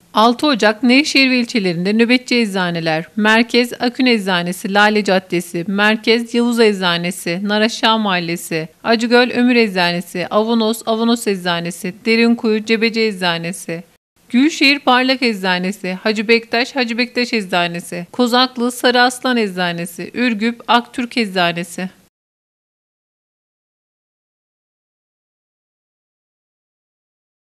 6 Ocak Nevşehir ve ilçelerinde nöbetçi eczaneler: Merkez Akün Eczanesi, Lale Caddesi; Merkez Yavuz Eczanesi, Naraşağı Mahallesi; Acıgöl Ömür Eczanesi; Avanos Eczanesi; Derinkuyu Cebeci Eczanesi; Gülşehir Parlak Eczanesi; Hacı Bektaş Eczanesi; Kozaklı Sarı Aslan Eczanesi; Ürgüp Aktürk Eczanesi.